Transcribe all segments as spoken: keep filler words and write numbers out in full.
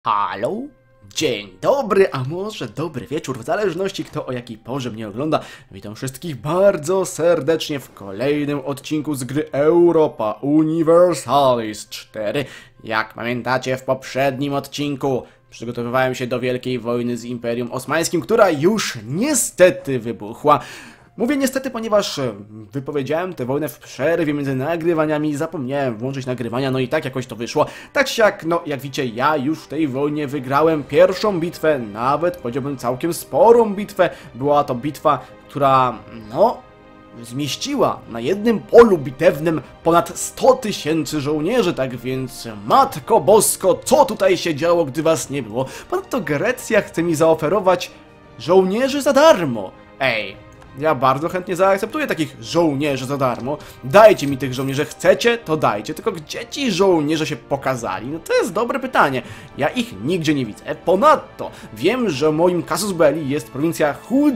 Halo? Dzień dobry, a może dobry wieczór, w zależności kto o jakiej porze mnie ogląda. Witam wszystkich bardzo serdecznie w kolejnym odcinku z gry Europa Universalis cztery. Jak pamiętacie, w poprzednim odcinku przygotowywałem się do wielkiej wojny z Imperium Osmańskim, która już niestety wybuchła. Mówię niestety, ponieważ wypowiedziałem tę wojnę w przerwie między nagrywaniami, zapomniałem włączyć nagrywania, no i tak jakoś to wyszło. Tak czy jak, no jak widzicie, ja już w tej wojnie wygrałem pierwszą bitwę, nawet powiedziałbym całkiem sporą bitwę. Była to bitwa, która, no, zmieściła na jednym polu bitewnym ponad sto tysięcy żołnierzy, tak więc, matko bosko, co tutaj się działo, gdy was nie było? Ponadto Grecja chce mi zaoferować żołnierzy za darmo. Ej! Ja bardzo chętnie zaakceptuję takich żołnierzy za darmo. Dajcie mi tych żołnierzy, chcecie, to dajcie. Tylko gdzie ci żołnierze się pokazali? No to jest dobre pytanie. Ja ich nigdzie nie widzę. Ponadto wiem, że moim casus belli jest prowincja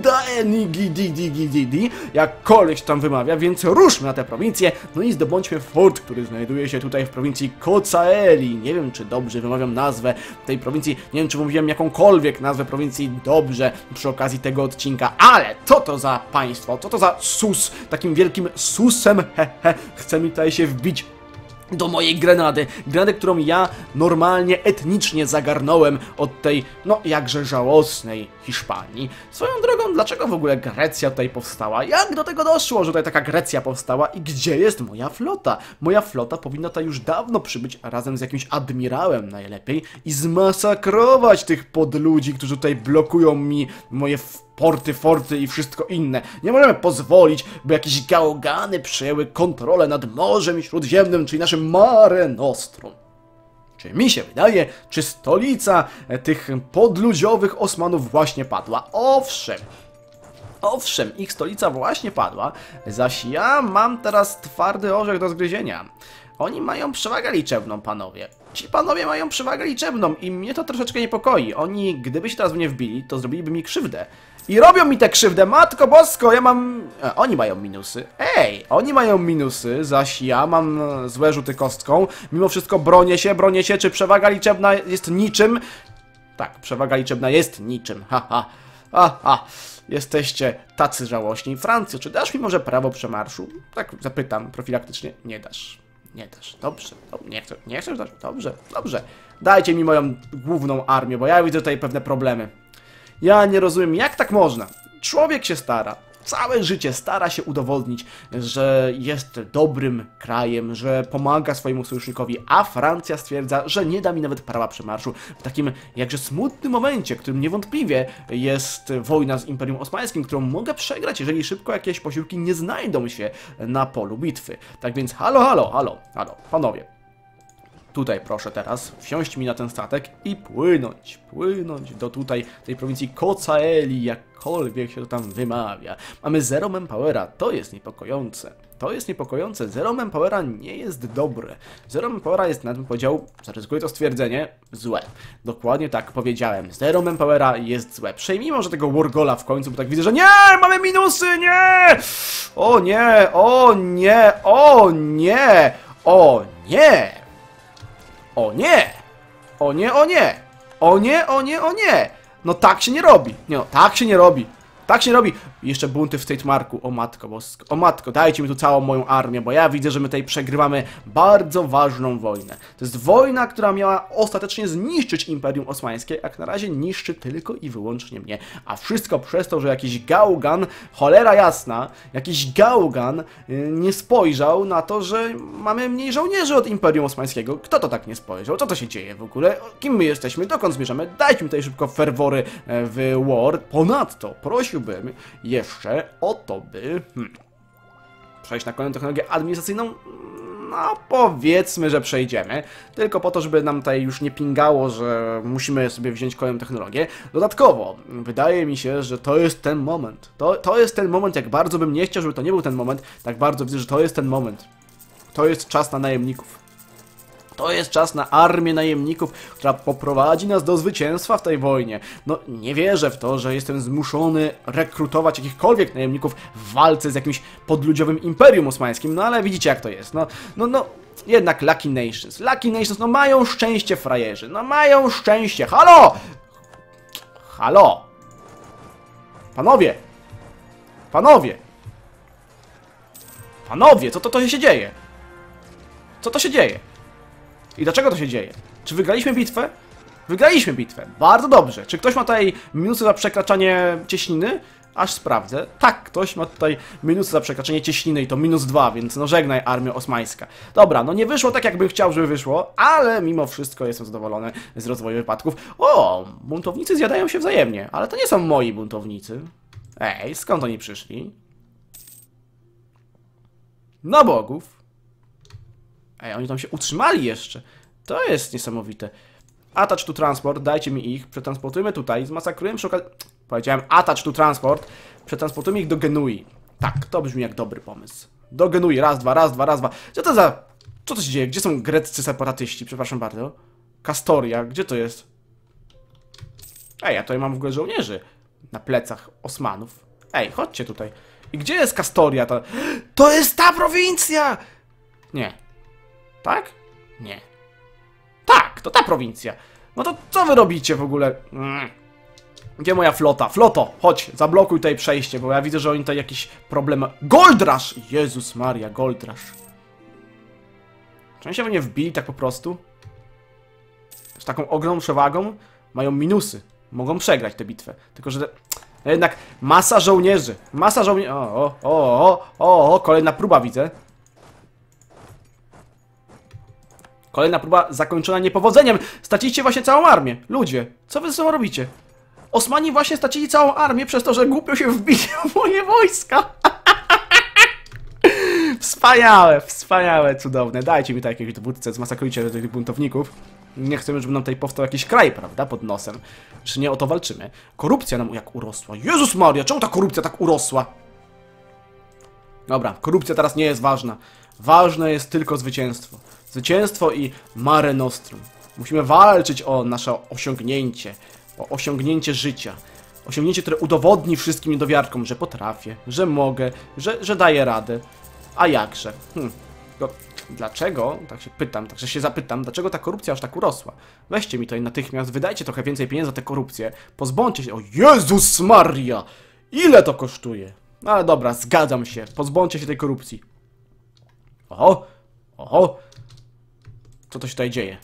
Hudaenigididididi, jakkolwiek się tam wymawia, więc ruszmy na tę prowincję, no i zdobądźmy fort, który znajduje się tutaj w prowincji Kocaeli. Nie wiem, czy dobrze wymawiam nazwę tej prowincji, nie wiem, czy mówiłem jakąkolwiek nazwę prowincji dobrze przy okazji tego odcinka, ale co to za państwo, co to za sus, takim wielkim susem, he, he, chce mi tutaj się wbić do mojej grenady, grenady, którą ja normalnie, etnicznie zagarnąłem od tej, no jakże żałosnej Hiszpanii. Swoją drogą, dlaczego w ogóle Grecja tutaj powstała? Jak do tego doszło, że tutaj taka Grecja powstała i gdzie jest moja flota? Moja flota powinna tutaj już dawno przybyć razem z jakimś admirałem najlepiej i zmasakrować tych podludzi, którzy tutaj blokują mi moje porty, forty i wszystko inne. Nie możemy pozwolić, by jakieś gałgany przejęły kontrolę nad Morzem Śródziemnym, czyli naszym Mare Nostrum. Czy mi się wydaje, czy stolica tych podludziowych Osmanów właśnie padła? Owszem. Owszem, ich stolica właśnie padła, zaś ja mam teraz twardy orzech do zgryzienia. Oni mają przewagę liczebną, panowie. Ci panowie mają przewagę liczebną i mnie to troszeczkę niepokoi. Oni, gdyby się teraz w mnie wbili, to zrobiliby mi krzywdę. I robią mi tę krzywdę, matko bosko, ja mam... E, oni mają minusy. Ej, oni mają minusy, zaś ja mam złe rzuty kostką. Mimo wszystko bronię się, bronię się, czy przewaga liczebna jest niczym? Tak, przewaga liczebna jest niczym, haha. Aha, jesteście tacy żałośni. Francjo, czy dasz mi może prawo przemarszu? Tak zapytam profilaktycznie. Nie dasz. Nie dasz. Dobrze. Nie chcę, nie chcesz dać? Dobrze, dobrze. Dajcie mi moją główną armię, bo ja widzę tutaj pewne problemy. Ja nie rozumiem, jak tak można. Człowiek się stara. Całe życie stara się udowodnić, że jest dobrym krajem, że pomaga swojemu sojusznikowi, a Francja stwierdza, że nie da mi nawet prawa przemarszu w takim jakże smutnym momencie, w którym niewątpliwie jest wojna z Imperium Osmańskim, którą mogę przegrać, jeżeli szybko jakieś posiłki nie znajdą się na polu bitwy. Tak więc halo, halo, halo, halo, panowie. Tutaj proszę teraz wsiąść mi na ten statek i płynąć, płynąć do tutaj, tej prowincji Kocaeli, jakkolwiek się to tam wymawia. Mamy zero manpowera, to jest niepokojące. To jest niepokojące, zero manpowera nie jest dobre. Zero manpowera jest, nawet bym powiedział, zaryzykuję to stwierdzenie, złe. Dokładnie tak powiedziałem, zero manpowera jest złe. Przejmijmy może tego Wargola w końcu, bo tak widzę, że nie, mamy minusy, nie! O nie, o nie, o nie, o nie! O nie! O nie, o nie! O nie, o nie, o nie! No tak się nie robi! Nie no, tak się nie robi! Tak się nie robi! I jeszcze bunty w State Marku. O matko bosko. O matko, dajcie mi tu całą moją armię, bo ja widzę, że my tutaj przegrywamy bardzo ważną wojnę. To jest wojna, która miała ostatecznie zniszczyć Imperium Osmańskie, jak na razie niszczy tylko i wyłącznie mnie. A wszystko przez to, że jakiś gałgan, cholera jasna, jakiś gałgan yy, nie spojrzał na to, że mamy mniej żołnierzy od Imperium Osmańskiego. Kto to tak nie spojrzał? Co to się dzieje w ogóle? Kim my jesteśmy? Dokąd zmierzamy? Dajcie mi tutaj szybko ferwory w war. Ponadto prosiłbym jeszcze o to, by hmm, przejść na kolejną technologię administracyjną. No powiedzmy, że przejdziemy. Tylko po to, żeby nam tutaj już nie pingało, że musimy sobie wziąć kolejną technologię. Dodatkowo, wydaje mi się, że to jest ten moment. To, to jest ten moment, jak bardzo bym nie chciał, żeby to nie był ten moment, tak bardzo widzę, że to jest ten moment. To jest czas na najemników. To jest czas na armię najemników, która poprowadzi nas do zwycięstwa w tej wojnie. No, nie wierzę w to, że jestem zmuszony rekrutować jakichkolwiek najemników w walce z jakimś podludziowym Imperium Osmańskim, no ale widzicie jak to jest. No, no, no, Jednak Lucky Nations. Lucky Nations, no mają szczęście frajerzy. No mają szczęście. Halo! Halo! Panowie! Panowie! Panowie, co to, to się dzieje? Co to się dzieje? I dlaczego to się dzieje? Czy wygraliśmy bitwę? Wygraliśmy bitwę. Bardzo dobrze. Czy ktoś ma tutaj minusy za przekraczanie cieśniny? Aż sprawdzę. Tak, ktoś ma tutaj minusy za przekraczanie cieśniny i to minus dwa, więc no żegnaj armia osmańska. Dobra, no nie wyszło tak, jakbym chciał, żeby wyszło, ale mimo wszystko jestem zadowolony z rozwoju wypadków. O, buntownicy zjadają się wzajemnie, ale to nie są moi buntownicy. Ej, skąd oni przyszli? Na bogów. Ej, oni tam się utrzymali jeszcze. To jest niesamowite. Attach to transport, dajcie mi ich, przetransportujmy tutaj, zmasakrujemy przy okazji... Powiedziałem attach to transport, przetransportujmy ich do Genui. Tak, to brzmi jak dobry pomysł. Do Genui, raz, dwa, raz, dwa, raz, dwa. Co to za... Co to się dzieje? Gdzie są greccy separatyści? Przepraszam bardzo. Kastoria, gdzie to jest? Ej, ja tutaj mam w ogóle żołnierzy na plecach Osmanów. Ej, chodźcie tutaj. I gdzie jest Kastoria? To, to jest ta prowincja! Nie. Tak? Nie. Tak, to ta prowincja. No to co wy robicie w ogóle? Mm. Gdzie moja flota? Floto, chodź, zablokuj tutaj przejście, bo ja widzę, że oni tutaj jakiś problem... Goldrasz! Jezus Maria, Goldrasz. Czy oni się w nie wbili tak po prostu? Z taką ogromną przewagą mają minusy. Mogą przegrać tę bitwę. Tylko, że... No jednak masa żołnierzy. Masa żołnierzy... O, o, o, o, o, kolejna próba widzę. Kolejna próba zakończona niepowodzeniem. Straciliście właśnie całą armię. Ludzie, co wy ze sobą robicie? Osmani właśnie stracili całą armię przez to, że głupio się wbili w moje wojska. Wspaniałe, wspaniałe, cudowne. Dajcie mi tutaj jakieś dowódcę, zmasakrujcie tych buntowników. Nie chcemy, żeby nam tutaj powstał jakiś kraj, prawda, pod nosem. Czy nie o to walczymy. Korupcja nam jak urosła. Jezus Maria, czemu ta korupcja tak urosła? Dobra, korupcja teraz nie jest ważna. Ważne jest tylko zwycięstwo. Zwycięstwo i Mare Nostrum. Musimy walczyć o nasze osiągnięcie. O osiągnięcie życia. Osiągnięcie, które udowodni wszystkim niedowiarkom, że potrafię, że mogę, że, że daję radę. A jakże? Hm. To dlaczego? Tak się pytam, także się zapytam, dlaczego ta korupcja aż tak urosła? Weźcie mi tutaj natychmiast, wydajcie trochę więcej pieniędzy za tę korupcję. Pozbądźcie się... O Jezus Maria! Ile to kosztuje? No ale dobra, zgadzam się. Pozbądźcie się tej korupcji. Oho! Oho! Co to się tutaj dzieje?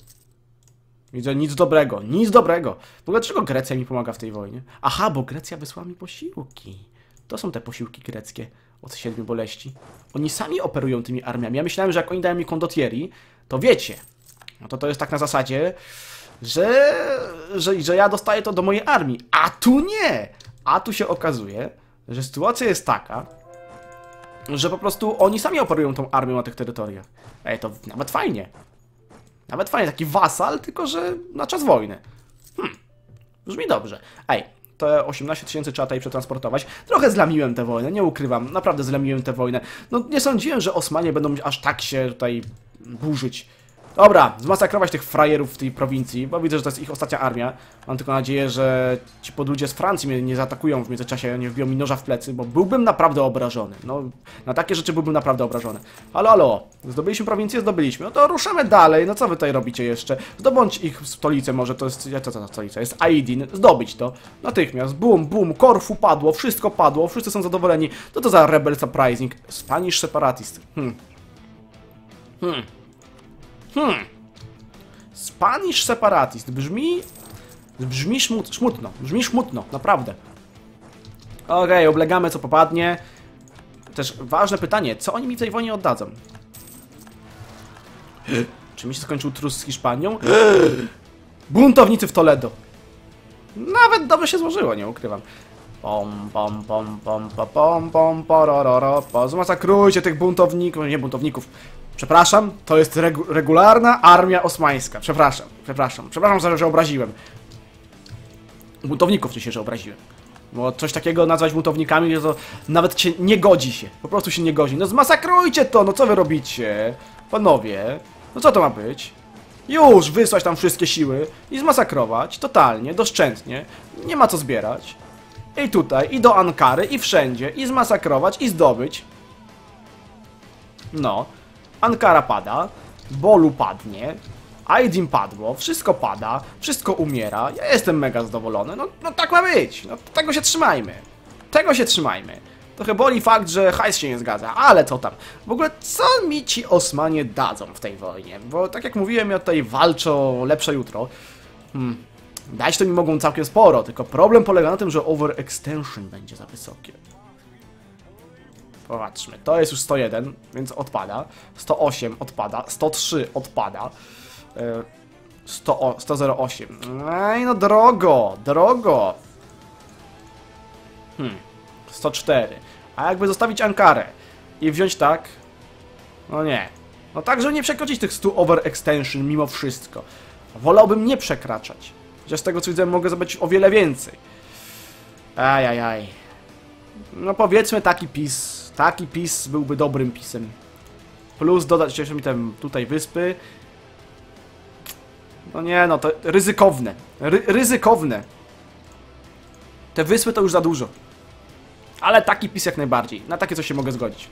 Widzę nic dobrego, nic dobrego. W ogóle dlaczego Grecja mi pomaga w tej wojnie? Aha, bo Grecja wysłała mi posiłki. To są te posiłki greckie od siedmiu boleści. Oni sami operują tymi armiami. Ja myślałem, że jak oni dają mi kondottieri, to wiecie. No to to jest tak na zasadzie, że, że, że ja dostaję to do mojej armii. A tu nie! A tu się okazuje, że sytuacja jest taka, że po prostu oni sami operują tą armią na tych terytoriach. Ej, to nawet fajnie. Nawet fajnie, taki wasal, tylko że na czas wojny. Hmm, brzmi dobrze. Ej, te osiemnaście tysięcy trzeba tutaj przetransportować. Trochę zlamiłem tę wojnę, nie ukrywam. Naprawdę zlamiłem tę wojnę. No nie sądziłem, że Osmanie będą aż tak się tutaj burzyć. Dobra, zmasakrować tych frajerów w tej prowincji, bo widzę, że to jest ich ostatnia armia. Mam tylko nadzieję, że ci podludzie z Francji mnie nie zaatakują w międzyczasie, nie wbiją mi noża w plecy, bo byłbym naprawdę obrażony. No, na takie rzeczy byłbym naprawdę obrażony. Halo, halo, zdobyliśmy prowincję? Zdobyliśmy. No to ruszamy dalej, no co wy tutaj robicie jeszcze? Zdobądź ich stolicę może, to jest... Co to za stolica? Jest Aidin, zdobyć to. Natychmiast, bum, bum, Korfu padło, wszystko padło, wszyscy są zadowoleni. Co to za Rebel Surprising? Spanish Separatist. Hmm. Hmm. Hmm. Spanish Separatist. Brzmi... Brzmi szmut, szmutno. Brzmi szmutno, naprawdę. Okej, okay, oblegamy co popadnie. Też ważne pytanie, co oni mi w tej wojnie oddadzą? Czy mi się skończył trus z Hiszpanią? Buntownicy w Toledo. Nawet dobrze się złożyło, nie ukrywam. Pom, pom, pom, pom, pom, pom, pom, porororo, po. Zmasakrujcie tych buntowników, nie buntowników. Przepraszam, to jest regu regularna armia osmańska. Przepraszam, przepraszam, przepraszam za to, że obraziłem. Buntowników czy się, że obraziłem. Bo coś takiego nazwać buntownikami, to nawet się nie godzi się. Po prostu się nie godzi. No zmasakrujcie to, no co wy robicie? Panowie, no co to ma być? Już wysłać tam wszystkie siły i zmasakrować, totalnie, doszczętnie. Nie ma co zbierać. I tutaj, i do Ankary, i wszędzie, i zmasakrować, i zdobyć. No. Ankara pada, Bolu padnie, Aydin padło, wszystko pada, wszystko umiera. Ja jestem mega zadowolony. No, no tak ma być. No, tego się trzymajmy. Tego się trzymajmy. Trochę boli fakt, że hajs się nie zgadza, ale co tam. W ogóle co mi ci Osmanie dadzą w tej wojnie? Bo tak jak mówiłem, ja tutaj walczę o lepsze jutro. Hmm. Dać to mi mogą całkiem sporo, tylko problem polega na tym, że overextension będzie za wysokie. Popatrzmy, to jest już sto jeden, więc odpada. sto osiem odpada, sto trzy odpada. sto zero osiem. Ej, no drogo, drogo. Hmm. sto cztery. A jakby zostawić Ankarę i wziąć tak? No nie. No tak, żeby nie przekroczyć tych stu overextension mimo wszystko. Wolałbym nie przekraczać. Chociaż z tego co widzę mogę zobaczyć o wiele więcej. Ajajaj. No powiedzmy taki pis. Taki pis byłby dobrym pisem. Plus dodać jeszcze mi tam tutaj wyspy. No nie no, to ryzykowne. Ry ryzykowne. Te wyspy to już za dużo. Ale taki pis jak najbardziej. Na takie coś się mogę zgodzić.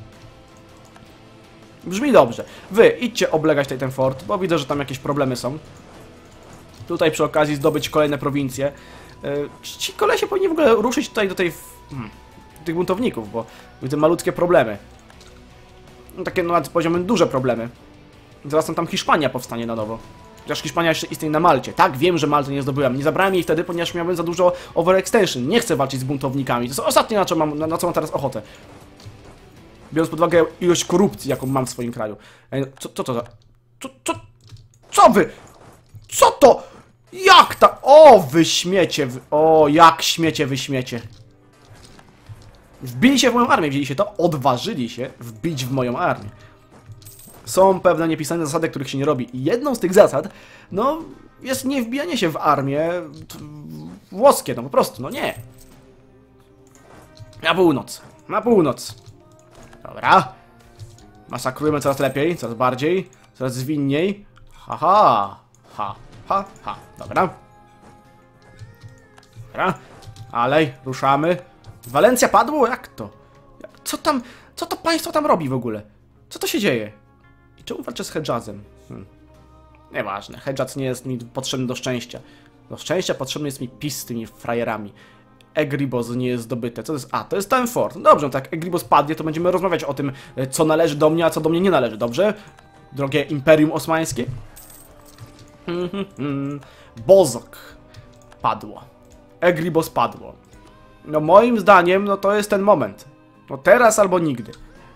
Brzmi dobrze. Wy idźcie oblegać tutaj ten fort, bo widzę, że tam jakieś problemy są. Tutaj przy okazji zdobyć kolejne prowincje. Yy, ci kolesie powinni w ogóle ruszyć tutaj do tej... Hmm, tych buntowników, bo widzę malutkie problemy. No, takie no, nad poziomem duże problemy. Zaraz tam Hiszpania powstanie na nowo. Chociaż Hiszpania jeszcze istnieje na Malcie. Tak, wiem, że Malty nie zdobyłem. Nie zabrałem jej wtedy, ponieważ miałem za dużo overextension. Nie chcę walczyć z buntownikami. To jest ostatnie, na co mam, na, na co mam teraz ochotę. Biorąc pod uwagę ilość korupcji, jaką mam w swoim kraju. Ej, co, co to za... Co, co, co wy? Co to? Jak ta... O, wy śmiecie. Wy... O, jak śmiecie, wy śmiecie. Wbili się w moją armię, wzięli się to, odważyli się wbić w moją armię. Są pewne niepisane zasady, których się nie robi. I jedną z tych zasad, no, jest nie wbijanie się w armię włoskie, no po prostu, no nie. Na północ, na północ. Dobra. Masakrujemy coraz lepiej, coraz bardziej, coraz zwinniej. Haha, ha, ha, ha. Dobra. Dobra. Alej, ruszamy. Walencja padło? Jak to? Co tam, co to państwo tam robi w ogóle? Co to się dzieje? I czemu walczę z Hedżazem? Hmm. Nieważne, Hedżaz nie jest mi potrzebny do szczęścia. Do szczęścia potrzebny jest mi pis z tymi frajerami. Egribos nie jest zdobyte. Co to jest? A, to jest ten fort. No dobrze, no tak Egribos padnie, to będziemy rozmawiać o tym, co należy do mnie, a co do mnie nie należy, dobrze? Drogie Imperium Osmańskie. Hmm, hmm, hmm. Bozok padło. Egribos padło. No moim zdaniem, no to jest ten moment. No teraz albo nigdy.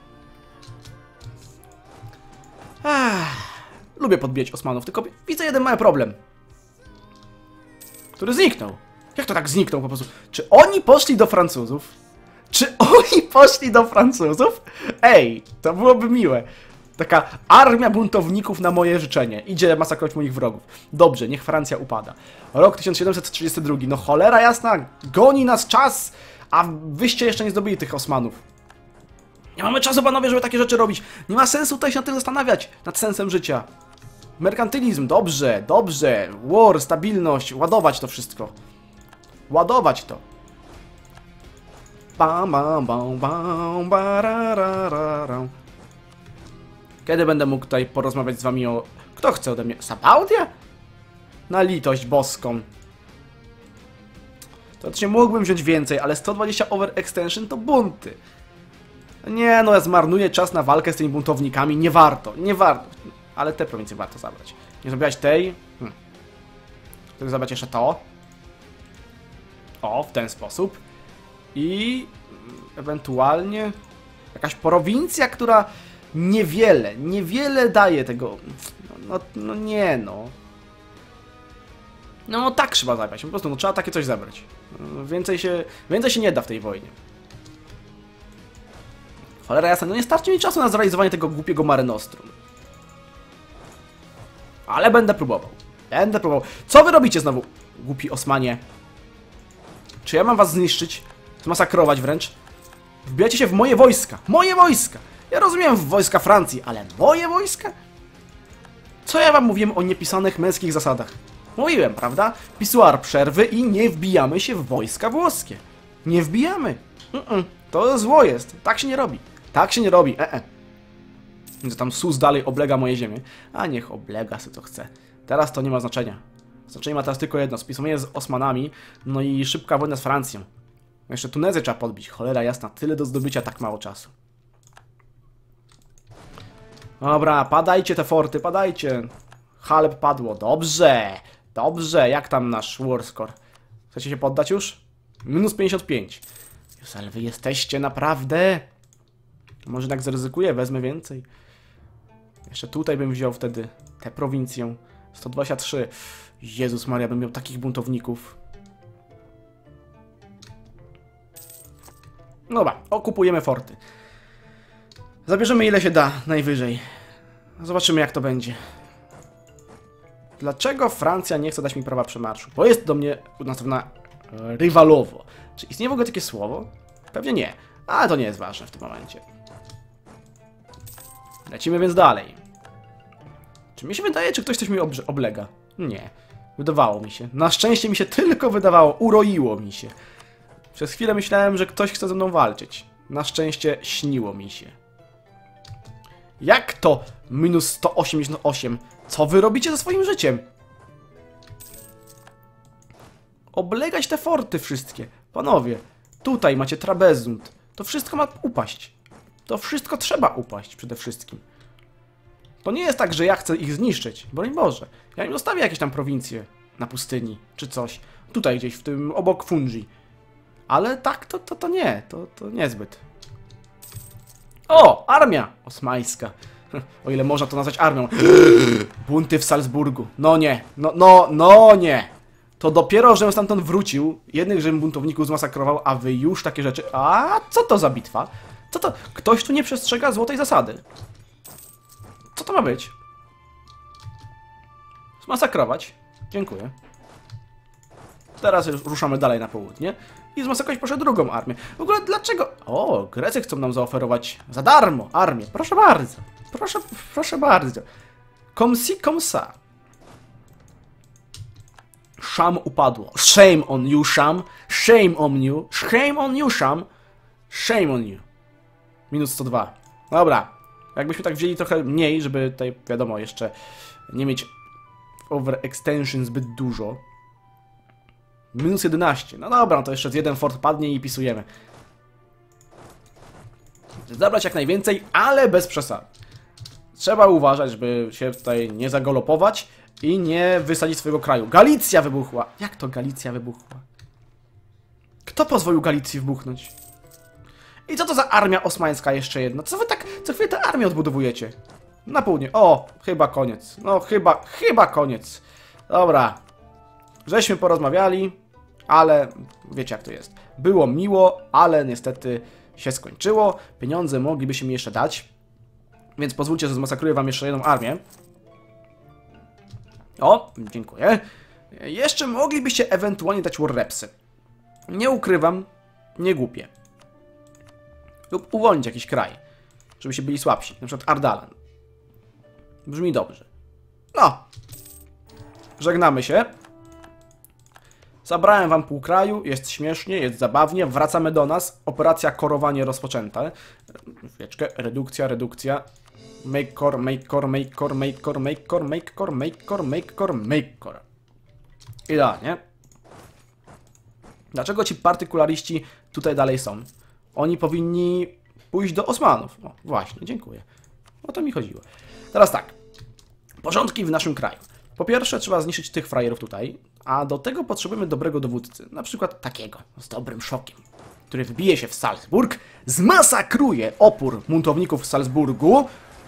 Ach, lubię podbijać Osmanów, tylko widzę jeden mały problem. Który zniknął. Jak to tak zniknął po prostu? Czy oni poszli do Francuzów? Czy oni poszli do Francuzów? Ej, to byłoby miłe. Taka armia buntowników na moje życzenie. Idzie masakrować moich wrogów. Dobrze, niech Francja upada. Rok tysiąc siedemset trzydziesty drugi. No cholera jasna, goni nas czas, a wyście jeszcze nie zdobyli tych Osmanów. Nie mamy czasu, panowie, żeby takie rzeczy robić. Nie ma sensu tutaj się nad tym zastanawiać. Nad sensem życia. Merkantylizm, dobrze, dobrze. War, stabilność, ładować to wszystko. Ładować to. Bam, bam, bam, bam, bararararam. Kiedy będę mógł tutaj porozmawiać z wami o... Kto chce ode mnie? Sabaudia? Na litość boską. Teoretycznie mógłbym wziąć więcej, ale sto dwadzieścia overextension to bunty. Nie no, ja zmarnuję czas na walkę z tymi buntownikami. Nie warto, nie warto. Ale te prowincje warto zabrać. Nie zabierać tej. Hmm. Chcę zabrać jeszcze to. O, w ten sposób. I... ewentualnie... jakaś prowincja, która... Niewiele, niewiele daje tego. No, no nie no. No tak trzeba zabrać, po prostu no, trzeba takie coś zabrać. Więcej się, więcej się nie da w tej wojnie. Cholera jasna, no nie starczy mi czasu na zrealizowanie tego głupiego Mare Nostrum. Ale będę próbował. Będę próbował. Co wy robicie znowu, głupi Osmanie? Czy ja mam was zniszczyć? Zmasakrować wręcz? Wbijacie się w moje wojska. Moje wojska! Ja rozumiem w wojska Francji, ale moje wojska? Co ja wam mówiłem o niepisanych męskich zasadach? Mówiłem, prawda? Pisuar przerwy i nie wbijamy się w wojska włoskie. Nie wbijamy. Mm -mm. To zło jest. Tak się nie robi. Tak się nie robi. E -e. Że tam Sus dalej oblega moje ziemię. A niech oblega sobie co chce. Teraz to nie ma znaczenia. Znaczenie ma teraz tylko jedno. Spisowanie z Osmanami, no i szybka wojna z Francją. Jeszcze Tunezję trzeba podbić. Cholera jasna, tyle do zdobycia, tak mało czasu. Dobra, padajcie te forty, padajcie. Haleb padło, dobrze. Dobrze, jak tam nasz war score? Chcecie się poddać już? Minus pięćdziesiąt pięć. Jezu, ale wy jesteście naprawdę? Może jednak zaryzykuję, wezmę więcej. Jeszcze tutaj bym wziął wtedy tę prowincję. sto dwadzieścia trzy. Jezus Maria, bym miał takich buntowników. Dobra, okupujemy forty. Zabierzemy ile się da, najwyżej. Zobaczymy jak to będzie. Dlaczego Francja nie chce dać mi prawa przemarszu? Bo jest do mnie nastawiona rywalowo. Czy istnieje w ogóle takie słowo? Pewnie nie, ale to nie jest ważne w tym momencie. Lecimy więc dalej. Czy mi się wydaje, czy ktoś coś mi oblega? Nie. Wydawało mi się. Na szczęście mi się tylko wydawało. Uroiło mi się. Przez chwilę myślałem, że ktoś chce ze mną walczyć. Na szczęście śniło mi się. Jak to? Minus sto osiemdziesiąt osiem. Co wy robicie ze swoim życiem? Oblegać te forty wszystkie. Panowie, tutaj macie Trabezund. To wszystko ma upaść. To wszystko trzeba upaść przede wszystkim. To nie jest tak, że ja chcę ich zniszczyć. Broń Boże. Ja im zostawię jakieś tam prowincje na pustyni, czy coś. Tutaj gdzieś, w tym obok Fungi. Ale tak, to, to, to nie. To, to niezbyt. O! Armia osmańska. O ile można to nazwać armią. Bunty w Salzburgu. No nie. No, no, no nie. To dopiero, żebym stamtąd wrócił. Jednych, żebym buntowników zmasakrował, a wy już takie rzeczy. A co to za bitwa? Co to? Ktoś tu nie przestrzega złotej zasady. Co to ma być? Zmasakrować. Dziękuję. Teraz już ruszamy dalej na południe. I zmasakrować proszę drugą armię. W ogóle dlaczego? O, Grecy chcą nam zaoferować za darmo armię. Proszę bardzo. Proszę, proszę bardzo. Comme si, comme ça. Szam upadło. Shame on you, Szam. Shame on you. Shame on you, Szam. Shame on you. Minus sto dwa. Dobra. Jakbyśmy tak wzięli trochę mniej, żeby tutaj, wiadomo, jeszcze nie mieć overextension zbyt dużo. Minus jedenaście. No dobra, no to jeszcze z jeden fort padnie i pisujemy. Zabrać jak najwięcej, ale bez przesady. Trzeba uważać, żeby się tutaj nie zagalopować i nie wysadzić swojego kraju. Galicja wybuchła. Jak to Galicja wybuchła? Kto pozwolił Galicji wybuchnąć? I co to za armia osmańska jeszcze jedna? Co wy tak co chwilę tę armię odbudowujecie? Na południe. O, chyba koniec. No chyba, chyba koniec. Dobra. Żeśmy porozmawiali, ale wiecie jak to jest. Było miło, ale niestety się skończyło. Pieniądze moglibyście mi jeszcze dać. Więc pozwólcie, że zmasakruję wam jeszcze jedną armię. O, dziękuję. Jeszcze moglibyście ewentualnie dać warrepsy. Nie ukrywam, nie głupie. Lub uwolnić jakiś kraj, żebyście byli słabsi. Na przykład Ardalan. Brzmi dobrze. No. Żegnamy się. Zabrałem wam pół kraju, jest śmiesznie, jest zabawnie, wracamy do nas. Operacja korowanie rozpoczęta. Chwileczkę, redukcja, redukcja. Make core, make core, make core, make core, make core, make core, make core, make core, make core. Idealnie. Dlaczego ci partykulariści tutaj dalej są? Oni powinni pójść do Osmanów. O, właśnie, dziękuję. O to mi chodziło. Teraz tak. Porządki w naszym kraju. Po pierwsze trzeba zniszczyć tych frajerów tutaj, a do tego potrzebujemy dobrego dowódcy. Na przykład takiego, z dobrym szokiem, który wbije się w Salzburg, zmasakruje opór buntowników w Salzburgu.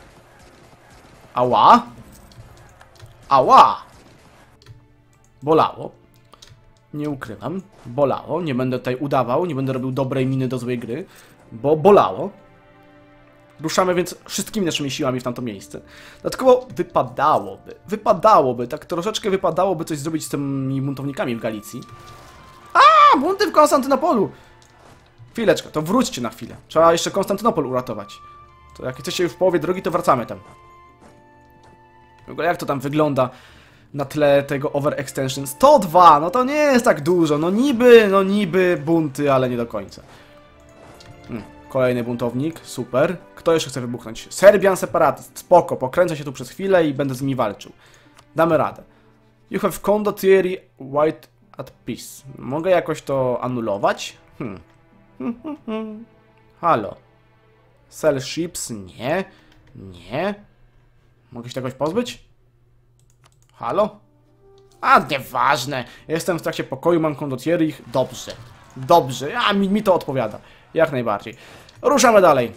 Ała. Ała. Bolało. Nie ukrywam. Bolało. Nie będę tutaj udawał, nie będę robił dobrej miny do złej gry, bo bolało. Ruszamy więc wszystkimi naszymi siłami w tamto miejsce. Dodatkowo wypadałoby, wypadałoby, tak troszeczkę wypadałoby coś zrobić z tymi buntownikami w Galicji. A, bunty w Konstantynopolu! Chwileczkę, to wróćcie na chwilę. Trzeba jeszcze Konstantynopol uratować. To jak jesteście już w połowie drogi, to wracamy tam. W ogóle jak to tam wygląda na tle tego overextension? sto dwa, no to nie jest tak dużo. No niby, no niby bunty, ale nie do końca. Hmm. Kolejny buntownik, super. Kto jeszcze chce wybuchnąć? Serbian Separatist, spoko, pokręcę się tu przez chwilę i będę z nimi walczył. Damy radę. You have condottieri white at peace. Mogę jakoś to anulować? Hmm. Hmm, hmm, hmm. Halo. Sell ships? Nie. Nie. Mogę się czegoś pozbyć? Halo? A, nieważne. Jestem w trakcie pokoju, mam condottieri. Dobrze. Dobrze. A, mi, mi to odpowiada. Jak najbardziej. Ruszamy dalej.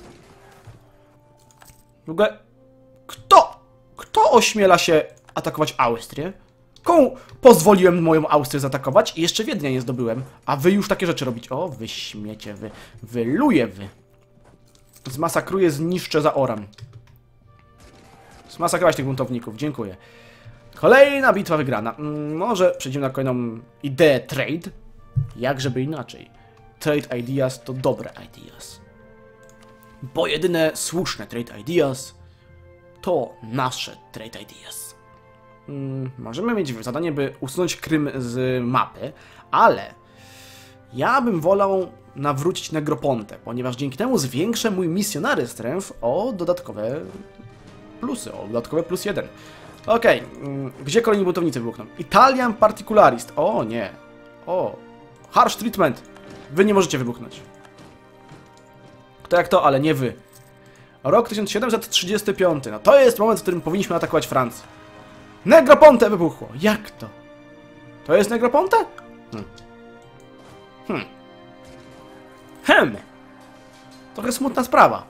W ogóle... Kto? Kto ośmiela się atakować Austrię? Komu pozwoliłem moją Austrię zaatakować i jeszcze Wiednia nie zdobyłem? A wy już takie rzeczy robicie. O, wy śmiecie, wy. Wyluję wy. Zmasakruję, zniszczę, zaoram. Zmasakrować tych buntowników. Dziękuję. Kolejna bitwa wygrana. Może przejdziemy na kolejną ideę trade. Jak żeby inaczej. Trade ideas to dobre ideas. Bo jedyne słuszne trade ideas to nasze trade ideas. Hmm, możemy mieć zadanie, by usunąć Krym z mapy, ale ja bym wolał nawrócić Negroponte, ponieważ dzięki temu zwiększę mój missionary strength o dodatkowe plusy, o dodatkowe plus jeden. Okej, okay. Gdzie kolejni buntownicy wybuchną? Italian Particularist. O nie. O. Harsh treatment. Wy nie możecie wybuchnąć. Kto jak to, ale nie wy. Rok tysiąc siedemset trzydziesty piąty. No to jest moment, w którym powinniśmy atakować Francję. Negroponte wybuchło. Jak to? To jest Negroponte? Hmm. Hmm. Hem. Trochę smutna sprawa.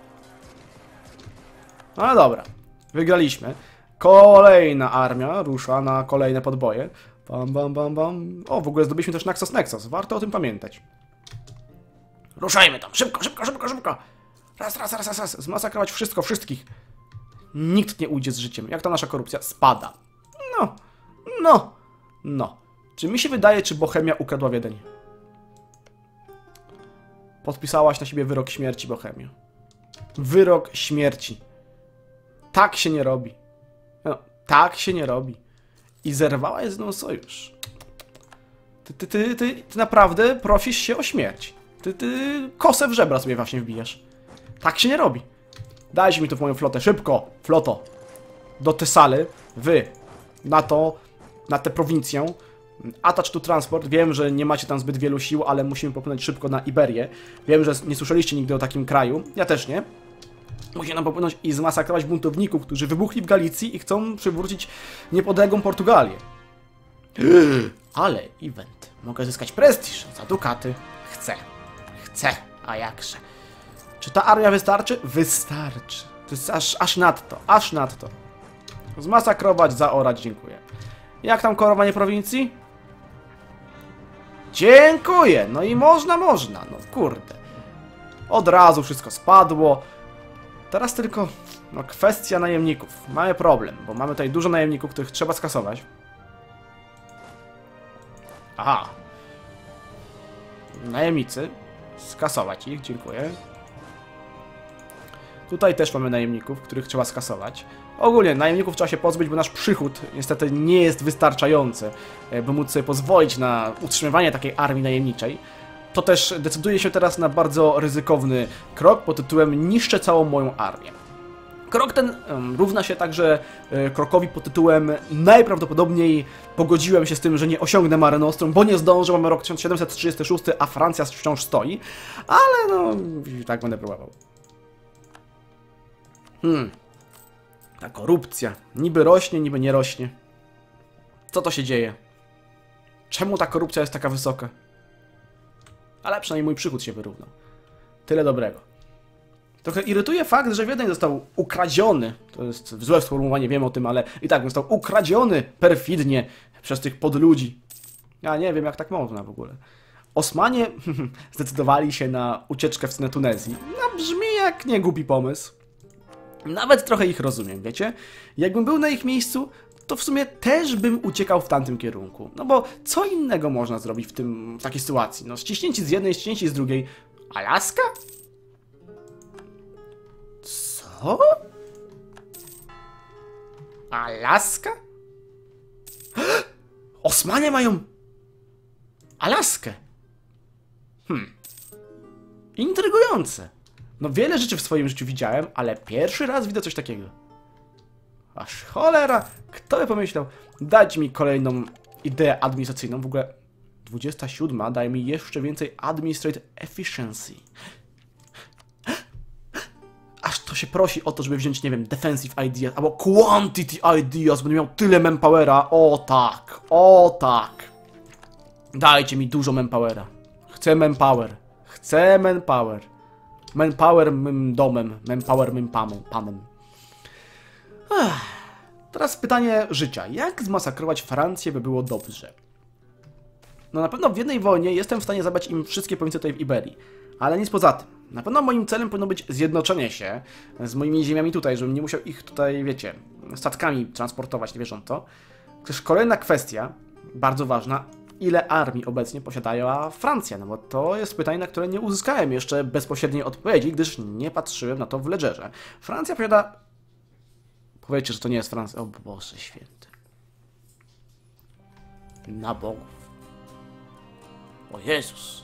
No dobra. Wygraliśmy. Kolejna armia rusza na kolejne podboje. Bam, bam, bam, bam. O, w ogóle zdobyliśmy też Naxos Nexus. Warto o tym pamiętać. Ruszajmy tam. Szybko, szybko, szybko, szybko. Raz, raz, raz, raz, raz. Zmasakrować wszystko, wszystkich. Nikt nie ujdzie z życiem. Jak ta nasza korupcja spada. No, no, no. Czy mi się wydaje, czy Bohemia ukradła Wiedeń? Podpisałaś na siebie wyrok śmierci, Bohemia. Wyrok śmierci. Tak się nie robi. No, tak się nie robi. I zerwałaś z nią sojusz. Ty, ty, ty, ty, ty naprawdę prosisz się o śmierć. Ty, ty kosę w żebra sobie właśnie wbijesz. Tak się nie robi. Dajcie mi tu w moją flotę. Szybko, floto. Do Tesaly. Wy. Na to, na tę prowincję. Attach to transport. Wiem, że nie macie tam zbyt wielu sił, ale musimy popłynąć szybko na Iberię. Wiem, że nie słyszeliście nigdy o takim kraju. Ja też nie. Musimy nam popłynąć i zmasakrować buntowników, którzy wybuchli w Galicji i chcą przywrócić niepodległą Portugalię. Ale event. Mogę zyskać prestiż za dukaty. Chcę. Chcę. A jakże. Czy ta armia wystarczy? Wystarczy. To jest aż, aż nadto. Aż nadto. Zmasakrować, zaorać, dziękuję. Jak tam korowanie prowincji? Dziękuję. No i można, można. No kurde. Od razu wszystko spadło. Teraz tylko no, kwestia najemników. Mamy problem, bo mamy tutaj dużo najemników, których trzeba skasować. Aha. Najemnicy. Skasować ich, dziękuję. Tutaj też mamy najemników, których trzeba skasować. Ogólnie najemników trzeba się pozbyć, bo nasz przychód niestety nie jest wystarczający, by móc sobie pozwolić na utrzymywanie takiej armii najemniczej. To też decyduje się teraz na bardzo ryzykowny krok pod tytułem niszczę całą moją armię. Krok ten um, równa się także y, krokowi pod tytułem najprawdopodobniej pogodziłem się z tym, że nie osiągnę Mare Nostrum, bo nie zdążę, mamy rok tysiąc siedemset trzydziesty szósty, a Francja wciąż stoi, ale no, tak będę próbował. Hmm. Ta korupcja. Niby rośnie, niby nie rośnie. Co to się dzieje? Czemu ta korupcja jest taka wysoka? Ale przynajmniej mój przychód się wyrównał. Tyle dobrego. Trochę irytuje fakt, że Wiedeń został ukradziony. To jest złe sformułowanie, wiem o tym, ale i tak został ukradziony perfidnie przez tych podludzi. Ja nie wiem, jak tak można w ogóle. Osmanie zdecydowali się na ucieczkę w stronę Tunezji. No brzmi jak niegłupi pomysł. Nawet trochę ich rozumiem, wiecie? Jakbym był na ich miejscu, to w sumie też bym uciekał w tamtym kierunku. No bo co innego można zrobić w, tym, w takiej sytuacji? No ściśnięci z jednej, ściśnięci z drugiej. Alaska? Co? Alaska? Osmanie mają Alaskę. Hmm. Intrygujące. No wiele rzeczy w swoim życiu widziałem, ale pierwszy raz widzę coś takiego. Aż cholera, kto by pomyślał? Dać mi kolejną ideę administracyjną, w ogóle dwudziesta siódma daje mi jeszcze więcej Administrate Efficiency. Aż to się prosi o to, żeby wziąć, nie wiem, Defensive Ideas albo Quantity Ideas, będę miał tyle manpowera. O tak, o tak. Dajcie mi dużo manpowera. Chcę manpower. Chcę manpower. Manpower mym domem. Manpower mym pamą, panem. Ech. Teraz pytanie życia. Jak zmasakrować Francję, by było dobrze? No na pewno w jednej wojnie jestem w stanie zabrać im wszystkie prowincje tutaj w Iberii. Ale nic poza tym. Na pewno moim celem powinno być zjednoczenie się z moimi ziemiami tutaj, żebym nie musiał ich tutaj, wiecie, statkami transportować, nie wierzą to. Też kolejna kwestia, bardzo ważna, ile armii obecnie posiadała Francja? No bo to jest pytanie, na które nie uzyskałem jeszcze bezpośredniej odpowiedzi, gdyż nie patrzyłem na to w ledgerze. Francja posiada... Powiedzcie, że to nie jest Francja. O Boże święty. Na bogów. O Jezus.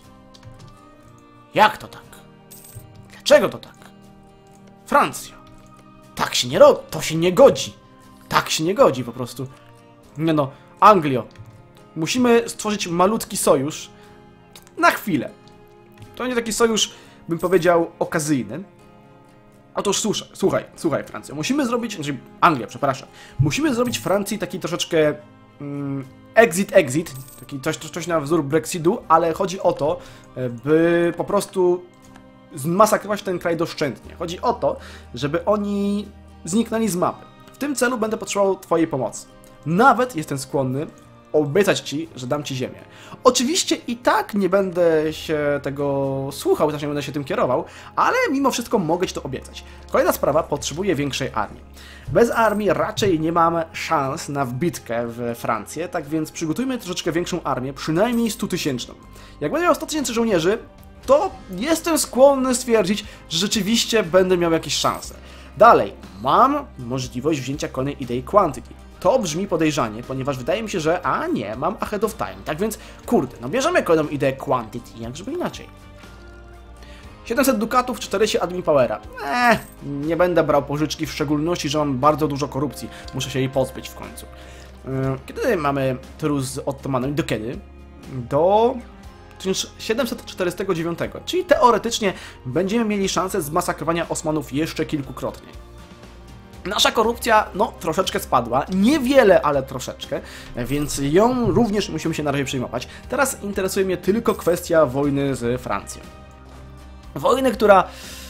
Jak to tak? Dlaczego to tak? Francja. Tak się nie robi. To się nie godzi. Tak się nie godzi po prostu. Nie no. Anglio. Musimy stworzyć malutki sojusz. Na chwilę. To nie taki sojusz, bym powiedział, okazyjny. Otóż słuchaj, słuchaj, słuchaj Francja. Musimy zrobić, znaczy Anglia, przepraszam. Musimy zrobić Francji taki troszeczkę mm, exit, exit. Taki coś, coś na wzór Brexitu, ale chodzi o to, by po prostu zmasakrować ten kraj doszczętnie. Chodzi o to, żeby oni zniknęli z mapy. W tym celu będę potrzebował twojej pomocy. Nawet jestem skłonny obiecać ci, że dam ci ziemię. Oczywiście i tak nie będę się tego słuchał, też nie będę się tym kierował, ale mimo wszystko mogę ci to obiecać. Kolejna sprawa, potrzebuję większej armii. Bez armii raczej nie mam szans na wbitkę w Francję, tak więc przygotujmy troszeczkę większą armię, przynajmniej stutysięczną. Jak będę miał sto tysięcy żołnierzy, to jestem skłonny stwierdzić, że rzeczywiście będę miał jakieś szanse. Dalej, mam możliwość wzięcia kolejnej idei Quantity. To brzmi podejrzanie, ponieważ wydaje mi się, że a nie, mam ahead of time. Tak więc, kurde, no bierzemy kolejną ideę Quantity, jak żeby inaczej. siedemset dukatów, czterdzieści admin powera. Eee, nie będę brał pożyczki, w szczególności, że mam bardzo dużo korupcji. Muszę się jej pozbyć w końcu. Kiedy mamy trus z Ottomanami? Do kiedy? Do tysiąc siedemset czterdziestego dziewiątego. Czyli teoretycznie będziemy mieli szansę zmasakrowania Osmanów jeszcze kilkukrotnie. Nasza korupcja, no, troszeczkę spadła, niewiele, ale troszeczkę, więc ją również musimy się na razie przejmować. Teraz interesuje mnie tylko kwestia wojny z Francją. Wojny, która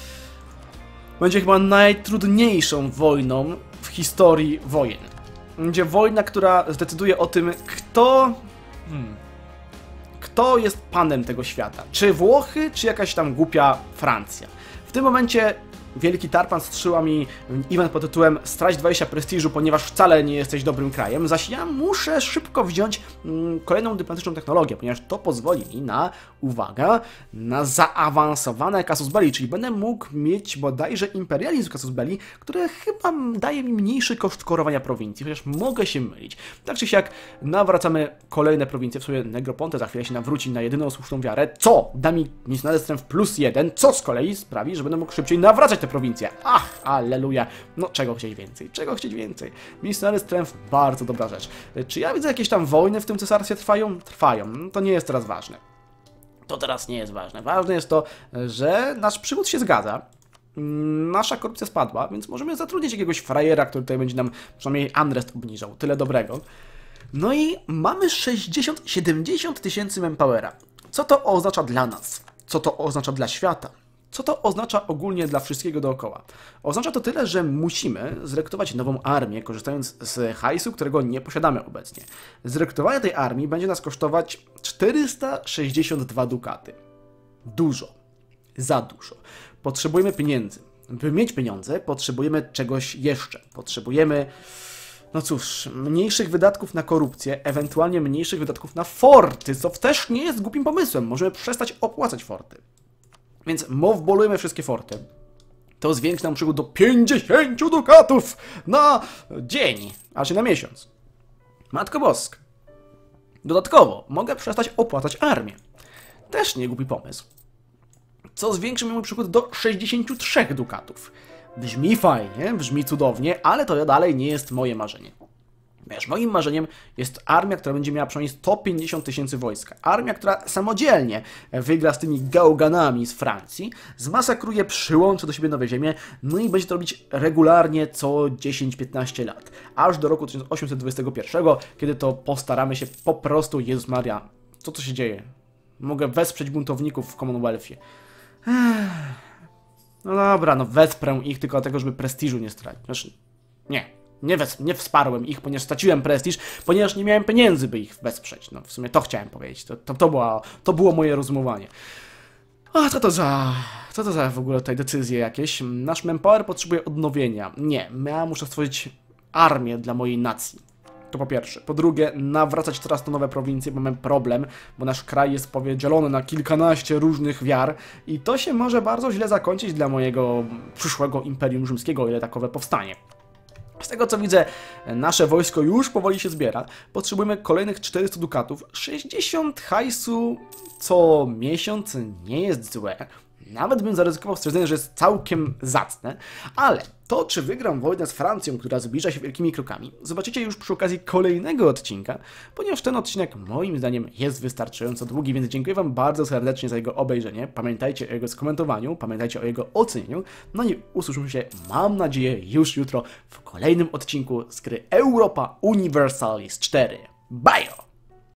będzie chyba najtrudniejszą wojną w historii wojen. Będzie wojna, która zdecyduje o tym, kto... Hmm, kto jest panem tego świata. Czy Włochy, czy jakaś tam głupia Francja. W tym momencie wielki tarpan strzyła mi event pod tytułem Strać dwadzieścia prestiżu, ponieważ wcale nie jesteś dobrym krajem, zaś ja muszę szybko wziąć mm, kolejną dyplomatyczną technologię, ponieważ to pozwoli mi na, uwaga, na zaawansowane casus belli, czyli będę mógł mieć bodajże imperializm casus belli, które chyba daje mi mniejszy koszt korowania prowincji, chociaż mogę się mylić. Tak czy siak nawracamy kolejne prowincje, w sobie Negroponte za chwilę się nawróci na jedyną słuszną wiarę, co da mi misjonarstwem w plus jeden, co z kolei sprawi, że będę mógł szybciej nawracać te prowincje. Ach, alleluja. No, czego chcieć więcej? Czego chcieć więcej? Misjonary Strength, bardzo dobra rzecz. Czy ja widzę jakieś tam wojny w tym cesarstwie trwają? Trwają. To nie jest teraz ważne. To teraz nie jest ważne. Ważne jest to, że nasz przywód się zgadza. Nasza korupcja spadła, więc możemy zatrudnić jakiegoś frajera, który tutaj będzie nam przynajmniej unrest obniżał. Tyle dobrego. No i mamy sześćdziesiąt siedemdziesiąt tysięcy manpowera. Co to oznacza dla nas? Co to oznacza dla świata? Co to oznacza ogólnie dla wszystkiego dookoła? Oznacza to tyle, że musimy zrekrutować nową armię, korzystając z hajsu, którego nie posiadamy obecnie. Zrekrutowanie tej armii będzie nas kosztować czterysta sześćdziesiąt dwa dukaty. Dużo. Za dużo. Potrzebujemy pieniędzy. By mieć pieniądze, potrzebujemy czegoś jeszcze. Potrzebujemy, no cóż, mniejszych wydatków na korupcję, ewentualnie mniejszych wydatków na forty, co też nie jest głupim pomysłem. Możemy przestać opłacać forty. Więc mowbolujemy wszystkie forty. To zwiększy nam przychód do pięćdziesięciu dukatów na dzień, a czy na miesiąc. Matko Boska. Dodatkowo mogę przestać opłacać armię. Też nie głupi pomysł. co zwiększy mój przychód do sześćdziesięciu trzech dukatów. Brzmi fajnie, brzmi cudownie, ale to dalej nie jest moje marzenie. Wiesz, moim marzeniem jest armia, która będzie miała przynajmniej sto pięćdziesiąt tysięcy wojska. Armia, która samodzielnie wygra z tymi gałganami z Francji, zmasakruje, przyłączy do siebie nowe ziemie, no i będzie to robić regularnie co dziesięć piętnaście lat. Aż do roku tysiąc osiemset dwudziestego pierwszego, kiedy to postaramy się po prostu, Jezus Maria, co to się dzieje? Mogę wesprzeć buntowników w Commonwealthie. No dobra, no wesprę ich tylko dlatego, żeby prestiżu nie stracić. Znaczy, nie. Nie, wes nie wsparłem ich, ponieważ straciłem prestiż, ponieważ nie miałem pieniędzy, by ich wesprzeć. No, w sumie to chciałem powiedzieć. To, to, to, była, to było moje rozumowanie. A co to za... Co to za w ogóle tutaj decyzje jakieś? Nasz manpower potrzebuje odnowienia. Nie, ja muszę stworzyć armię dla mojej nacji. To po pierwsze. Po drugie, nawracać teraz to nowe prowincje, bo mamy problem, bo nasz kraj jest podzielony na kilkanaście różnych wiar i to się może bardzo źle zakończyć dla mojego przyszłego Imperium Rzymskiego, o ile takowe powstanie. Z tego co widzę, nasze wojsko już powoli się zbiera. Potrzebujemy kolejnych czterystu dukatów. sześćdziesiąt hajsu co miesiąc nie jest złe. Nawet bym zaryzykował stwierdzenie, że jest całkiem zacne. Ale to, czy wygram wojnę z Francją, która zbliża się wielkimi krokami, zobaczycie już przy okazji kolejnego odcinka, ponieważ ten odcinek moim zdaniem jest wystarczająco długi, więc dziękuję Wam bardzo serdecznie za jego obejrzenie. Pamiętajcie o jego skomentowaniu, pamiętajcie o jego ocenieniu. No i usłyszymy się, mam nadzieję, już jutro w kolejnym odcinku z gry Europa Universalis cztery. Bajo!